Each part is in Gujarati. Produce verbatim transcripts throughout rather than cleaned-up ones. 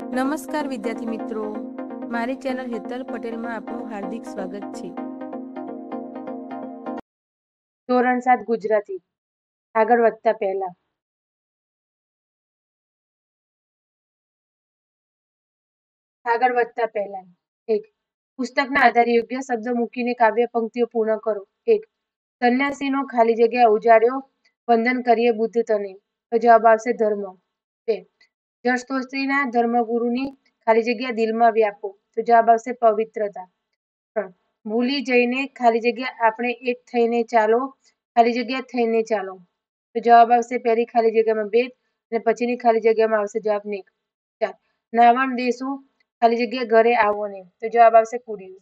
નમસ્કાર વિદ્યાર્થી મિત્રો, મારી ચેનલ હેતલ પટેલમાં આપનું હાર્દિક સ્વાગત છે. ધોરણ સાત ગુજરાતી. આગળ વધતા પહેલા આગળ વધતા પહેલા એક પુસ્તકના આધારે યોગ્ય શબ્દો મૂકીને કાવ્ય પંક્તિઓ પૂર્ણ કરો. એક સંન્યાસીનો ખાલી જગ્યા ઉજાડ્યો, વંદન કરીએ બુદ્ધ તને. તો જવાબ આવશે ધર્મ. બે જરતોસ્ત્રીના ધર્મગુરુની ખાલી જગ્યા દિલમાં વ્યાપો. તો જવાબ આવશે પવિત્રતા. ત્રણ ભૂલી જઈને ખાલી જગ્યા આપણે એક થઈને ચાલો, ખાલી જગ્યા થઈને ચાલો. તો જવાબ આવશે પહેલી ખાલી જગ્યામાં બે અને પછીની ખાલી જગ્યામાં આવશે જવાબ ને. ચાર નાવણ દેશું ખાલી જગ્યા ઘરે આવો ને. તો જવાબ આવશે કુડિયું.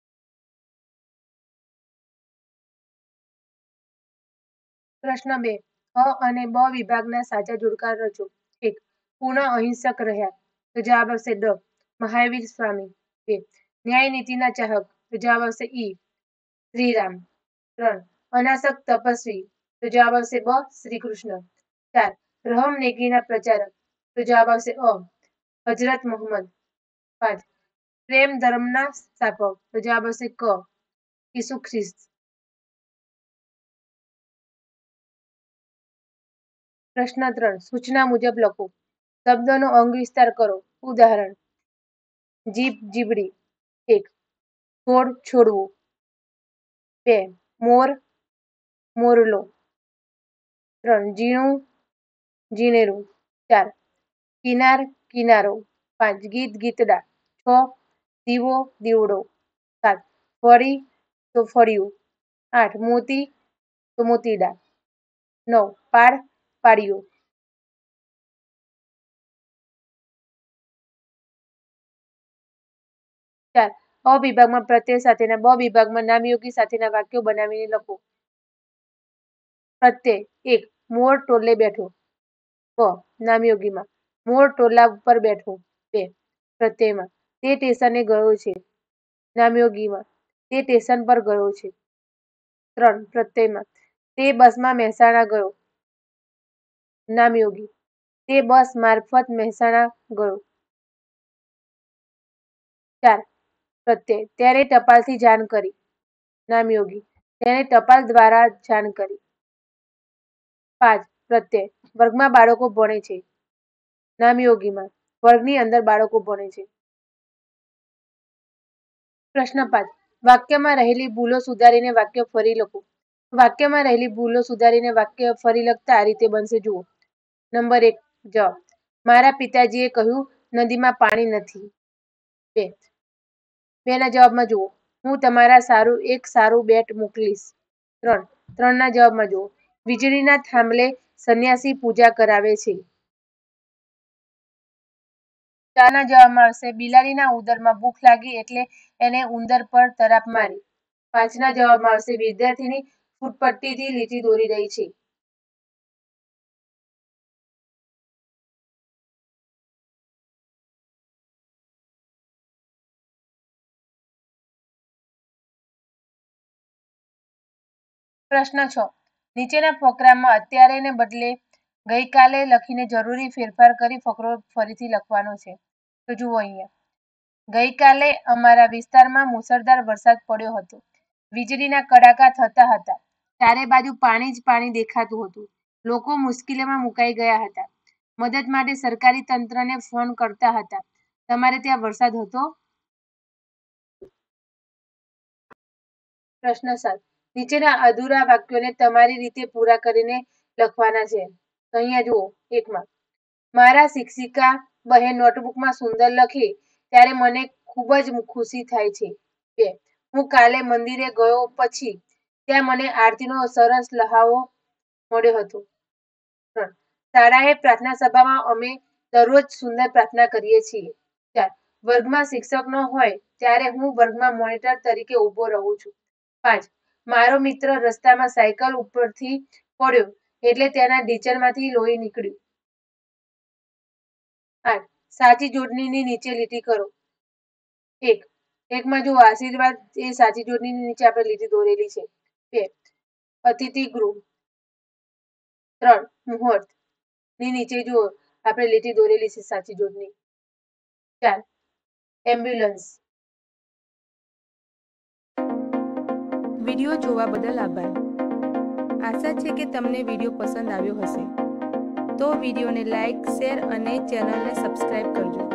પ્રશ્ન બે અ અને બ વિભાગના સાચા જોડકા રચો. એક પૂર્ણ અહિંસક રહ્યા. તો જવાબ આવશે ડ મહાવીર સ્વામી. બે ન્યાય નીતિના ચાહક. તો જવાબ આવશે ઈ શ્રીરામ. ત્રણ અનાસક તપસ્વી. તો જવાબ આવશે બ શ્રી કૃષ્ણ. ચાર રહમ નેકીના પ્રચારક. તો જવાબ આવશે અ હજરત મોહમ્મદ. પાંચ પ્રેમ ધર્મના સ્થાપક. તો જવાબ આવશે ક ઈસુ ખ્રિસ્ત. પ્રશ્ન ત્રણ સૂચના મુજબ લખો. શબ્દનો અંગ વિસ્તાર કરો. ઉદાહરણ જીભ જીબડી. એક છોડ છોડવું. બે મોર મોરલો. ત્રણ ઝીણું ઝીણેરું. ચાર કિનાર કિનારો. પાંચ ગીત ગીતડા. છ દીવો દીવડો. સાત ફળી તો ફળિયું. આઠ મોતી તો મોતીડા. નવ પાડ પાડ્યું. ચાર અ વિભાગમાં પ્રત્યય સાથેના, બ વિભાગમાં નામયોગી સાથેના વાક્યો બનાવીને લખો. પ્રત્યય એક મોર ટોલે બેઠો. બ નામયોગીમાં મોર ટોલા ઉપર બેઠો. બે પ્રત્યયમાં તે સ્ટેશને ગયો છે. નામયોગીમાં તે સ્ટેશન પર ગયો છે. ત્રણ પ્રત્યયમાં તે બસમાં મહેસાણા ગયો. નામયોગી તે બસ મારફત મહેસાણા ગયો. ચાર પ્રત્યય તેણે ટપાલથી જાણ કરી. નામયોગી તેણે ટપાલ દ્વારા જાણ કરી. પાંચ પ્રત્યય વર્ગમાં બાળકો ભણે છે. નામયોગીમાં વર્ગની અંદર બાળકો ભણે છે. પ્રશ્ન પાંચ વાક્યમાં રહેલી ભૂલો સુધારીને વાક્ય ફરી લખો. વાક્યમાં રહેલી ભૂલો સુધારીને વાક્ય ફરી લખતા આ રીતે બનશે. જુઓ. નંબર એક જવાબ મારા પિતાજીએ કહ્યું નદીમાં પાણી નથી. બે બે ના જવાબમાં જુઓ હું તમારા સારું એક સારું બેટ મોકલીશ. ત્રણ ત્રણ ના જવાબમાં જુઓ વીજળીના થાંભલે સંન્યાસી પૂજા કરાવે છે. ચાર ના જવાબમાં આવશે બિલાડીના ઉદરમાં ભૂખ લાગી એટલે એને ઉંદર પર તરાપ મારી. પાંચ ના જવાબમાં આવશે વિદ્યાર્થીની ફૂટપટ્ટીથી લીટી દોરી રહી છે. પ્રશ્ન છ નીચેના ફકરામાં અત્યારે ને બદલે ગઈકાલે લખીને જરૂરી ફેરફાર કરી ફકરો ફરીથી લખવાનો છે. તો જુઓ અહીંયા ગઈકાલે અમારા વિસ્તારમાં મુસળધાર વરસાદ પડ્યો હતો. વીજળીના કડાકા થતા હતા. ચારે બાજુ પાણી જ પાણી દેખાતું હતું. લોકો મુશ્કેલીમાં મુકાઈ ગયા હતા. મદદ માટે સરકારી તંત્રને ફોન કરતા હતા. તમારે ત્યાં વરસાદ હતો? પ્રશ્ન સાત નીચેના અધૂરા વાક્યોને તમારી રીતે પૂરા કરીને લખવાના છે. તો અહીંયા જુઓ એકમાં મારા શિક્ષિકા બહેન નોટબુકમાં સુંદર લખે ત્યારે મને ખૂબ જ ખુશી થાય છે. બે હું કાલે મંદિરે ગયો પછી ત્યાં મને આરતીનો સરસ લહાવો મળ્યો હતો. ત્રણ શાળાએ પ્રાર્થના સભામાં અમે દરરોજ સુંદર પ્રાર્થના કરીએ છીએ. ચાર વર્ગમાં શિક્ષક ન હોય ત્યારે હું વર્ગમાં મોનિટર તરીકે ઊભો રહું છું. પાંચ મારો મિત્ર રસ્તામાં સાયકલ ઉપરથી પડ્યો એટલે તેના ઢીચણમાંથી લોહી નીકળ્યું. આઠ સાચી જોડણીની નીચે લીટી કરો. એક એકમાં જો આશીર્વાદ એ સાચી જોડણીની નીચે આપણે લીટી દોરેલી છે. બે અતિથિ ગૃહ. ત્રણ મુહૂર્ત ની નીચે જો આપણે લીટી દોરેલી છે સાચી જોડણી. ચાર એમ્બ્યુલન્સ. વિડીયો જોવા બદલ આભાર. આશા છે કે તમને વિડીયો પસંદ આવ્યો હશે. તો વિડીયોને લાઈક, શેર અને ચેનલને સબસ્ક્રાઈબ કરજો.